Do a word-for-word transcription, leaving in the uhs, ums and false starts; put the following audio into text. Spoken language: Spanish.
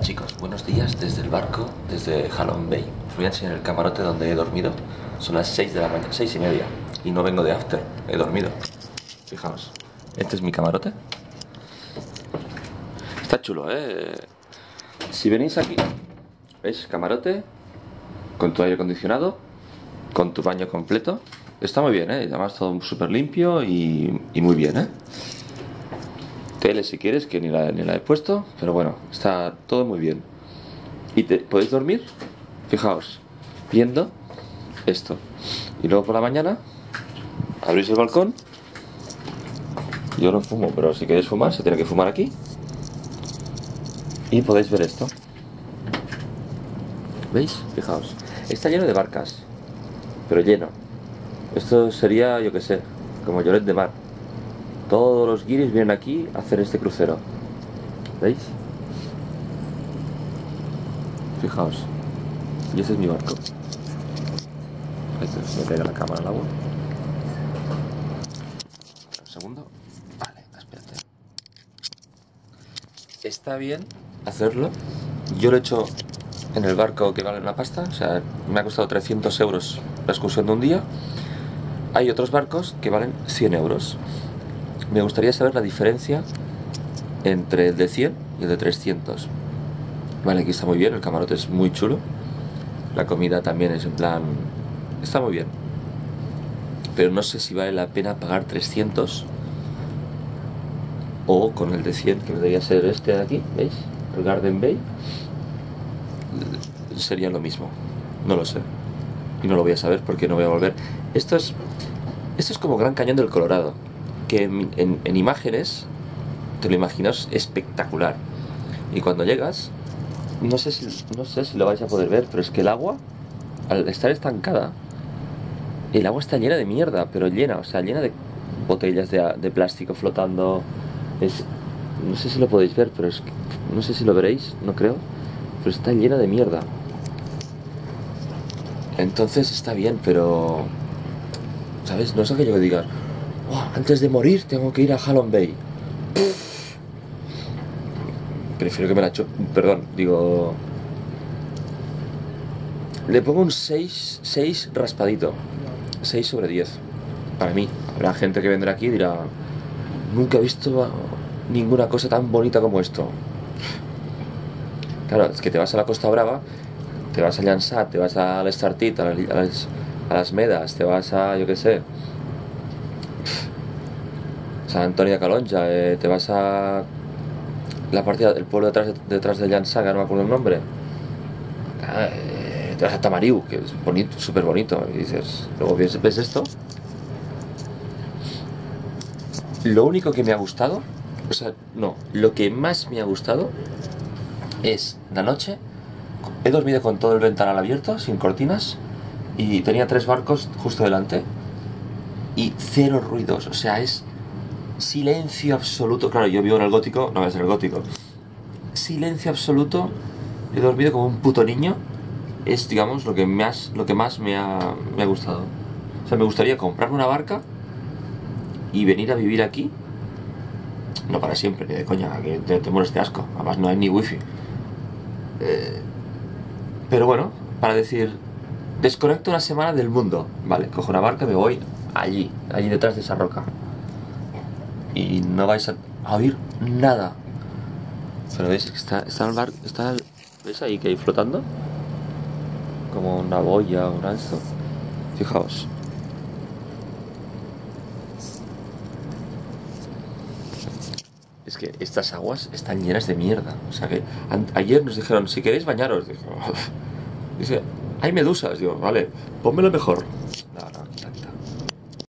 chicos, buenos días desde el barco, desde Halong Bay. Os voy a enseñar el camarote donde he dormido. Son las seis de la mañana, seis y media. Y no vengo de after, he dormido. Fijaos, este es mi camarote. Está chulo, ¿eh? Si venís aquí, ¿veis? Camarote, con tu aire acondicionado, con tu baño completo. Está muy bien, ¿eh? Además todo súper limpio y, y muy bien, ¿eh? Tele si quieres, que ni la, ni la he puesto, pero bueno, está todo muy bien. Y te podéis dormir, fijaos, viendo esto. Y luego por la mañana abrís el balcón. Yo no fumo, pero si queréis fumar, se tiene que fumar aquí. Y podéis ver esto. ¿Veis? Fijaos. Está lleno de barcas, pero lleno. Esto sería, yo que sé, como Lloret de Mar. Todos los guiris vienen aquí a hacer este crucero. ¿Veis? Fijaos. Y ese es mi barco. Ahí se me pega la cámara al agua. Un segundo. Vale, espérate. Está bien hacerlo. Yo lo he hecho en el barco que vale una pasta. O sea, me ha costado trescientos euros la excursión de un día. Hay otros barcos que valen cien euros. Me gustaría saber la diferencia entre el de cien y el de trescientos. Vale, aquí está muy bien, el camarote es muy chulo. La comida también es en plan... está muy bien. Pero no sé si vale la pena pagar trescientos o con el de cien, que debería ser este de aquí, ¿veis? El Garden Bay. Sería lo mismo, no lo sé. Y no lo voy a saber porque no voy a volver. Esto es, esto es como Gran Cañón del Colorado, que en, en, en imágenes te lo imaginas espectacular, y cuando llegas no sé si no sé si lo vais a poder ver, pero es que el agua, al estar estancada, el agua está llena de mierda, pero llena, o sea, llena de botellas de, de plástico flotando. Es, no sé si lo podéis ver, pero es que, no sé si lo veréis, no creo, pero está llena de mierda. Entonces está bien, pero ¿sabes? No es aquello que digas, oh, antes de morir tengo que ir a Halong Bay. Prefiero que me la echo. Perdón, digo... le pongo un seis, seis raspadito. seis sobre diez. Para mí. Habrá gente que vendrá aquí y dirá, nunca he visto ninguna cosa tan bonita como esto. Claro, es que te vas a la Costa Brava, te vas a Llansat, te vas al Estartit, a las, a las Medas, te vas a, yo qué sé, San Antonio de Calonja, eh, te vas a la partida del pueblo detrás de, detrás de Llançà, no me acuerdo el nombre, eh, te vas a Tamariu, que es bonito, súper bonito, y dices, luego ves, ves esto. Lo único que me ha gustado, o sea, no, lo que más me ha gustado es la noche. He dormido con todo el ventanal abierto, sin cortinas, y tenía tres barcos justo delante y cero ruidos, o sea, es silencio absoluto. Claro, yo vivo en el Gótico, no voy a ser el Gótico. Silencio absoluto. He dormido como un puto niño. Es, digamos, lo que más, lo que más me ha, me ha gustado. O sea, me gustaría comprarme una barca y venir a vivir aquí. No para siempre, ni de coña, que te, te mueres de asco. Además no hay ni wifi. Eh, pero bueno, para decir, desconecto una semana del mundo. Vale, cojo una barca y me voy allí, allí detrás de esa roca. Y no vais a, a oír nada. Pero veis que está, está el bar, está el, ¿veis ahí que hay flotando? Como una boya o un alzo. Fijaos. Es que estas aguas están llenas de mierda. O sea que a, ayer nos dijeron, si queréis bañaros. Dijo, dice, hay medusas. Digo, vale, pónmelo mejor. No, no.